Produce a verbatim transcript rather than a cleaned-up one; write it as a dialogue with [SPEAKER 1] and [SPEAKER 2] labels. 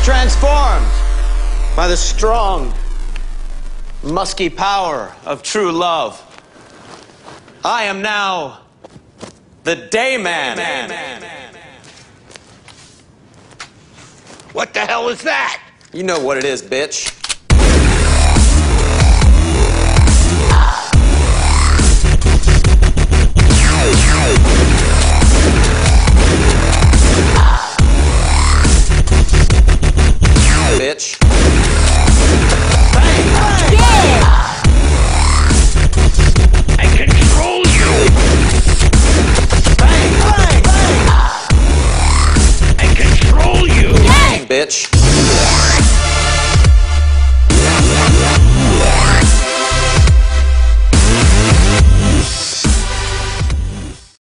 [SPEAKER 1] transformed by the strong, musky power of true love. I am now the Dayman.
[SPEAKER 2] What the hell is that?
[SPEAKER 1] You know what it is, bitch. Bitch.
[SPEAKER 2] Bang!
[SPEAKER 3] Yeah!
[SPEAKER 2] I control you!
[SPEAKER 1] Bang! Bang! Bang!
[SPEAKER 2] I control you!
[SPEAKER 1] Bang, bitch.